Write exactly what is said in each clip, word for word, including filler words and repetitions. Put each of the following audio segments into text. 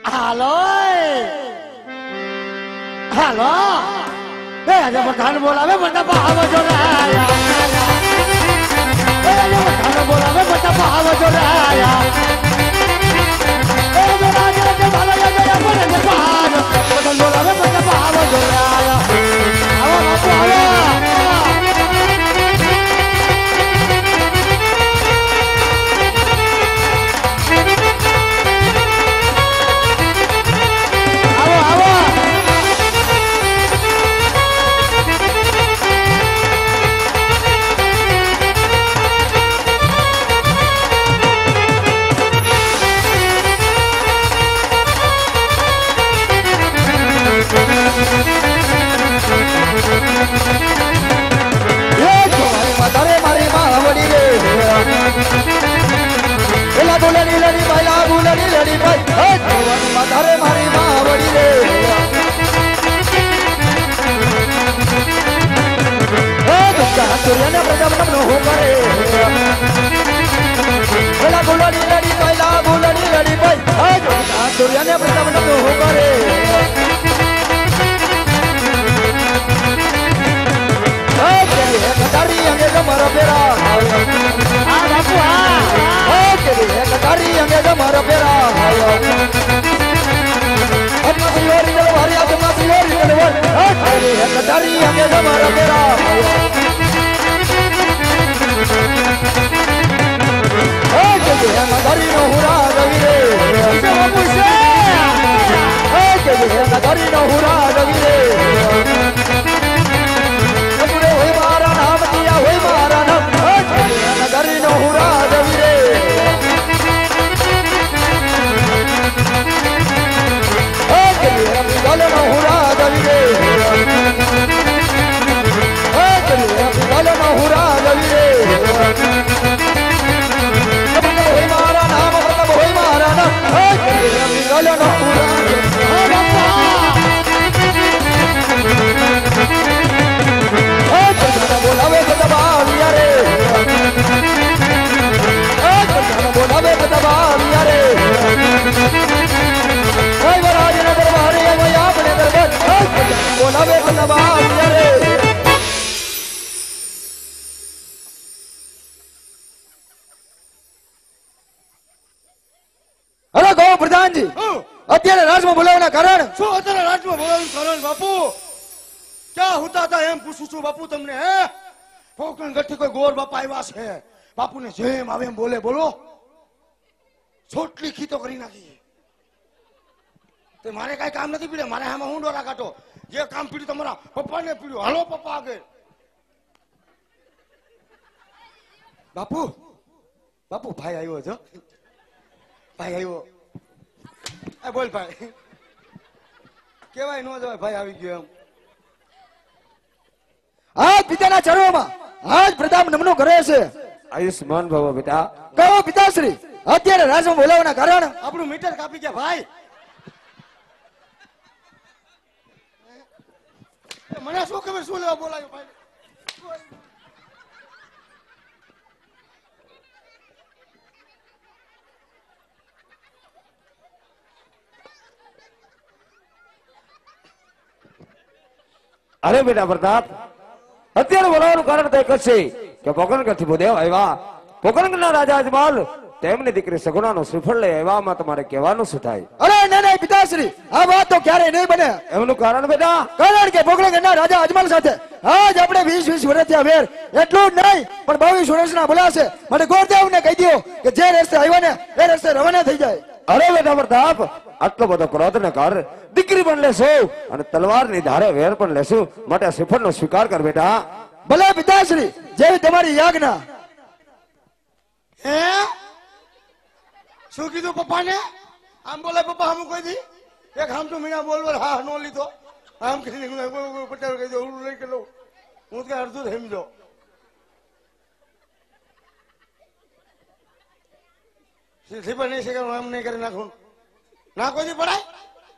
હાલો હાલો એ આજે બધાન બોલાવે બધા ભાવ જોડાયા એ આજે બધાન બોલાવે બધા ભાવ જોડાયા એ મેરા જે જે ભાલો જે જે મને ભાવ બધા બોલાવે બધા ભાવ જોડાયા આવો બાપુ આવો અત્યારે રાજમાં બોલાવવાના કારણ શું અત્યારે રાજમાં બોલાવવાનું કારણ બાપુ ક્યાં હોતા હતા એમ પૂછું છું બાપુ તમને હે કોકણ ગઠી કોઈ ગોર બાપા આવ્યા છે બાપુને જેમ આવે એમ બોલે બોલો છોટલી ખીતો કરી નાખી તે મારે કઈ કામ નથી પીડે મારે આમાં હું ડોરા કાઢો જે કામ પીડ્યું તમારા પપ્પાને પીડ્યું હાલો પપ્પા આગળ બાપુ બાપુ ભાઈ આવ્યો છો ભાઈ આવ્યો એ બોલ ભાઈ કેવાય નો જવાય ભાઈ આવી ગયો એમ આજ પિતાના ચરણોમાં આજ પ્રતાપ નમનો કરે છે આયુષ્માન ભવ બેટા કહો પિતાશ્રી અત્યારે રાજમાં બોલાવવાના કારણ આપણું મીટર કાપી ગયા ભાઈ મને શું ખબર શું લેવા બોલાયો ભાઈ અરે બેટા પ્રતાપ અત્યારે બોલાવવાનું કારણ તે કરશે કે પોકરણગઢથી ભૂદેવ આવ્યા પોકરણગઢના રાજા અજમાલ તેમની દીકરી સગુણાનો શ્રીફળ લઈ આવ્યામાં તમારે કહેવાનું શું થાય અરે નહીં નહીં પિતાશ્રી આ વાત તો ક્યારે નહીં બને એમનું કારણ બેટા કારણ કે પોકરણગઢના રાજા અજમાલ સાથે આજ આપણે વીસ વીસ વર્ષ થયા વેર એટલું જ નહીં પણ બાવીસ વર્ષના બોલાશે મને ગોરદેવને કહી દો કે જે રસ્તે આવ્યા ને એ રસ્તે રવાના થઈ જાય અરે બેટા પ્રતાપ આટલો બધો ક્રોધ ને કર દીકરી પણ લેશો અને તલવારની ધારે વેર પણ લેશું માટે શ્રીફળ નો સ્વીકાર કર બેટા ભલે પિતાશ્રી જેવી તમારી યાજ્ઞા હે શું કીધું પપ્પાને આમ બોલે પપ્પા આમ કહી દી એક આમ તો મીના બોલ બોલ હા નો લીધો આમ કહીને પટેલ કહી દો ઉડું લઈ કે લઉં હું તો અડધું જ સમજો શ્રીફળ નહીં શીખે એમ નહીં કરી નાખું ના કોઈ દી પડાય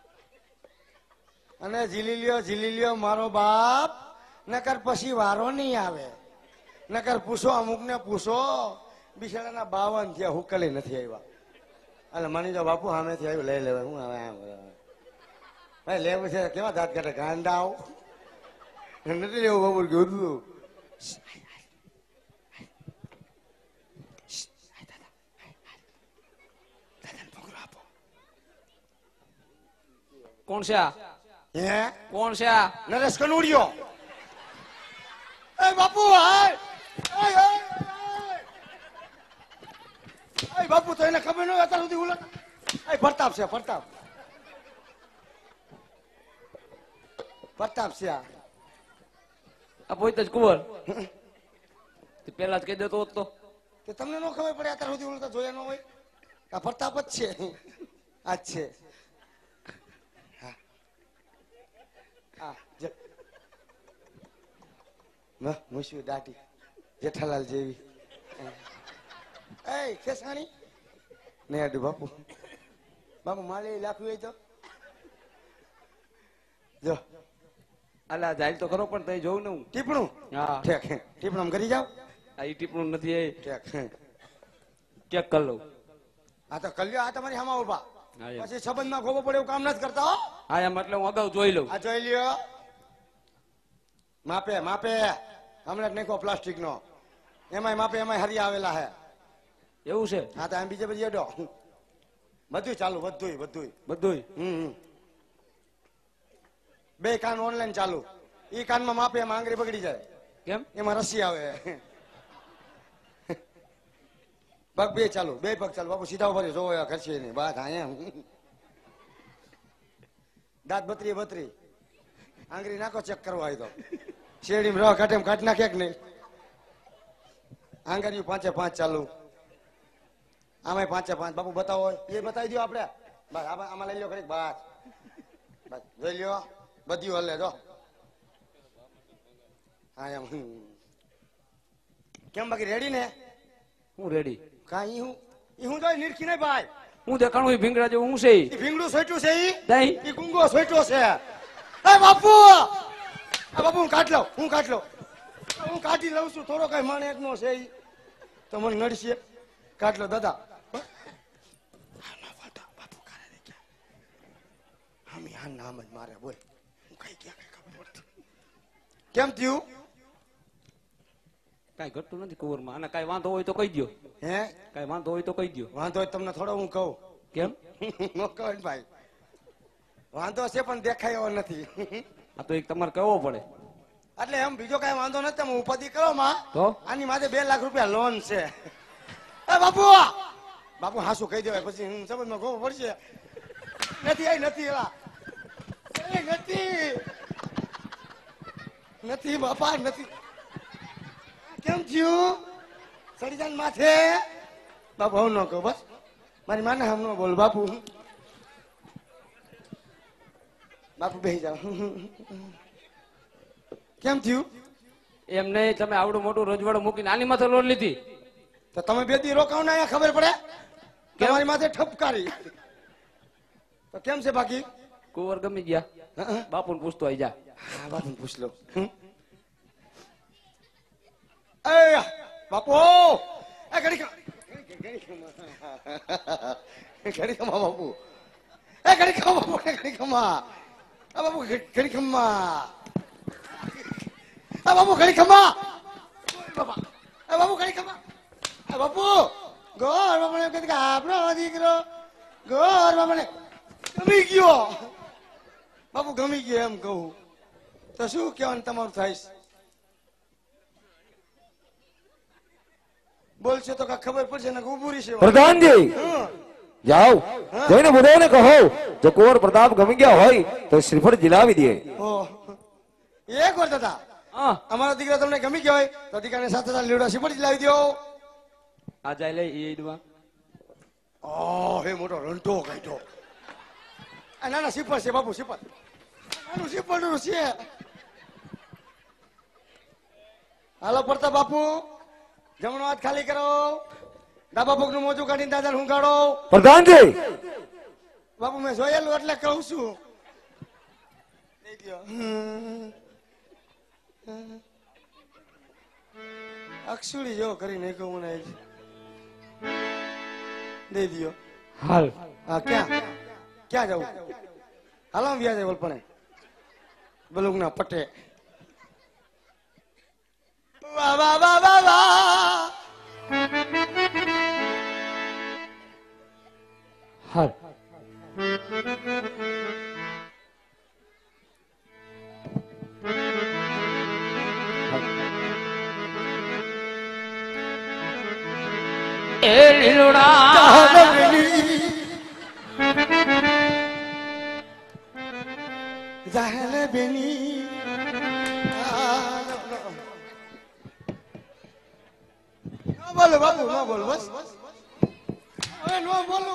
અને ઝીલી લ્યો ઝીલી લ્યો મારો બાપ નકર પછી વારો નહીં આવે નકર પૂછો અમુક ને પૂછો બિચારાના બાવન થયા હુકલી નથી આવ્યા એટલે માની જાઓ બાપુ સામેથી આવ્યું લઈ લેવાય હું હવે આમ ભાઈ લેવું છે કેવા દાંત કાઢે ગાંડા આવ નથી લેવું બાપુ કીધું કોણ છે આ હે કોણ છે આ નરેશ કનુડિયો એ બાપુ હાય આય આય આય બાપુ તો એને ખબર ન હોય અત્યાર સુધી ઉલટ એ પ્રતાપ છે પ્રતાપ પ્રતાપ છે આ આ પોતે જ કુંવર તે પેલા જ કહી દેતો હોત તો કે તમને ન ખબર પડે અત્યાર સુધી ઉલટા જોયા ન હોય આ પ્રતાપ જ છે આ જ છે હા હા જ ના મુશ્યું દાટી જેઠાલાલ જેવી એ ખેસાણી ને અડું બાપુ બાપુ માલે લાખ્યું હોય તો જો અલા જાય તો ખરો પણ તઈ જોઉં ને હું ટીપણું હા ઠેક ટીપણું કરી જાવ આ ઈ ટીપણું નથી એ ઠેક ચેક કરી લઉં આ તો કલ્યો આ તમારી હામાં ઉભા હા એમ. પછી સંબંધમાં ખોબો પડે એવું કામ નથી કરતા હો હા એમ એટલે હું અગાઉ જોઈ લઉં આ જોઈ લ્યો માપે માપે હમણાં નાખો પ્લાસ્ટિક નો એમાંય માપે એમાંય હરિયા આવેલા હે એવું છે હા તો આમ બીજે બધી અડો બધું ચાલુ બધું બધું બધું હમ બે કાન ઓનલાઈન ચાલુ ઈ કાનમાં માપે એમાં આંગળી બગડી જાય કેમ એમાં રસી આવે પગ બે ચાલુ બે પગ ચાલુ બાપુ સીધા ઉભા જોવો કરશે નહીં બાત હા એમ દાંત બત્રી બત્રી આંગળી નાખો ચેક કરવા હોય તો શેરડી રવા કાઢે એમ કાઢી નાખે કે નહીં આંગળીઓ પાંચે પાંચ ચાલુ આમાં પાંચે પાંચ બાપુ બતાવો એ બતાવી દો આપડે બસ આમાં લઈ લો ખરી બસ બસ જોઈ લ્યો બધું હલે જો હા એમ કેમ બાકી રેડી ને હું રેડી કા ઈ હું ઈ હું જોઈ નિરખી નહીં ભાઈ હું દેખાણું ઈ ભીંગડા જેવું હું છે ઈ? ઈ ભીંગડું સોટ્યું છે ઈ નહીં ઈ ગુંગો સોટ્યો છે એ બાપુ આ બાપુ હું કાઢ લઉં હું કાઢ લઉં હું કાઢી લઉં છું થોડો કઈ માણેક નો છે ઈ તો મને નડશે કાઢ લો દાદા નામ જ મારે બોલ હું કઈ ક્યાં કઈ ખબર પડતી કેમ થયું કઈ ઘટતું નથી કુંવરમાં અને કઈ વાંધો હોય તો કહી દો હે કઈ વાંધો હોય તો કહી દો વાંધો હોય તમને થોડો હું કહું કેમ નો કહો ને ભાઈ વાંધો છે પણ દેખાય એવો નથી આ તો એક તમારે કહેવો પડે એટલે એમ બીજો કઈ વાંધો નથી તમે ઉપાધિ કરો માં તો આની માથે બે લાખ રૂપિયા લોન છે એ બાપુ બાપુ હાસુ કહી દેવાય પછી હું સમજમાં ગોવો પડશે નથી આઈ નથી એલા એ નથી નથી બાપા નથી કેમ થયું સડી જાય માથે બાપુ હું ન કહું બસ મારી માને હમ ન બોલ બાપુ બાપુ બેસી જાઓ કેમ થયું એમ નહીં તમે આવડું મોટું રજવાડું મૂકીને આની માથે લોન લીધી તો તમે બે દી રોકાવ ને અહીંયા ખબર પડે તમારી માથે ઠપકારી તો કેમ છે બાકી કુંવર ગમી ગયા હા બાપુ ને પૂછતો આઈ જા હા બાપુ પૂછ લો એ બાપુ એ ઘડી ખમા ઘડી ખમા બાપુ એ ઘડી ખમા બાપુ ઘડી ખમા આ બાપુ ઘડી ખમા આ બાપુ ઘડી ખમા બાપા એ બાપુ ઘડી ખમા એ બાપુ ગોર બાપને એમ કે આપણો દીકરો ગોર બાપને ગમી ગયો બાપુ ગમી ગયો એમ કહું તો શું કહેવાનું તમારું થાય બોલશે તો કાંઈ ખબર પડશે ને ઉભું રહેશે પ્રધાનજી જાઓ જઈને બધાને કહો જો કુંવર પ્રતાપ ગમી ગયા હોય તો શ્રીફળ જીલાવી દે ઓહ એક વાર દાદા હા અમારો દીકરો તમને ગમી ગયો હોય તો દીકરાને સાથે સાથે લીવડા સિપડ જ લાવી દો આ જાય લે એ ઈદમાં ઓહ હે મોટો રંટો કાઢ્યો આ નાના સિપડ છે બાપુ સિપડ નાનું સિપડ નું છે હાલો પડતા બાપુ જમણો હાથ ખાલી કરો ડાબા પગ નું મોજું કાઢીને દાદા હું ગાડો પ્રધાનજી બાપુ મેં જોયેલું એટલે કહું છું અક્ષુડી જો કરી નહીં કહું મને દઈ દો હાલ હા ક્યાં ક્યાં જવું હાલો વ્યા જાય બોલપણે બલુક ના પટે વાહ વાહ વાહ વાહ વાહ હાલ એ લીલોડા જાહેલે બેની ના બોલો બાપુ ના બોલો બસ હવે નો બોલો